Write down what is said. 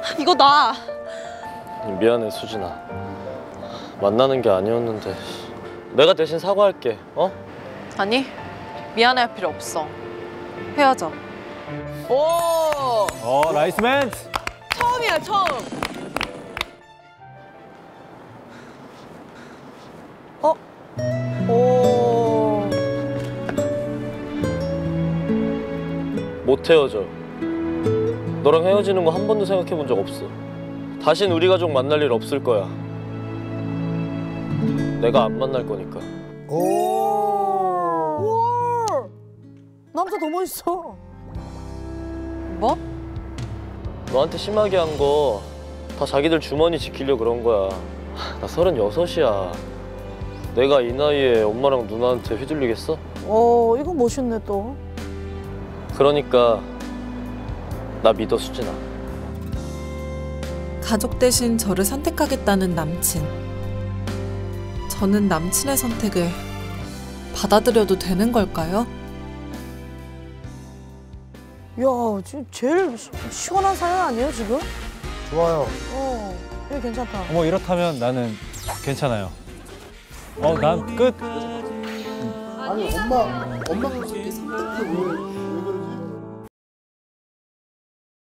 이거 놔. 미안해, 수진아. 만나는 게 아니었는데. 내가 대신 사과할게, 어? 아니, 미안해할 필요 없어. 헤어져. 오! 나이스 맨! 처음이야, 처음. 오. 못 헤어져. 너랑 헤어지는 거 한 번도 생각해 본 적 없어. 다신 우리 가족 만날 일 없을 거야. 내가 안 만날 거니까. 오. 우와. 남자 더 멋있어. 뭐? 너한테 심하게 한 거 다 자기들 주머니 지키려 그런 거야. 나 36이야. 내가 이 나이에 엄마랑 누나한테 휘둘리겠어? 이거 멋있네 또. 그러니까 나 믿어, 수진아. 가족 대신 저를 선택하겠다는 남친. 저는 남친의 선택을 받아들여도 되는 걸까요? 야, 지금 제일 시원한 사연 아니에요 지금? 좋아요. 이거 괜찮다. 뭐 이렇다면 나는 괜찮아요. 난 끝. 아니 엄마가 그렇게 생각해.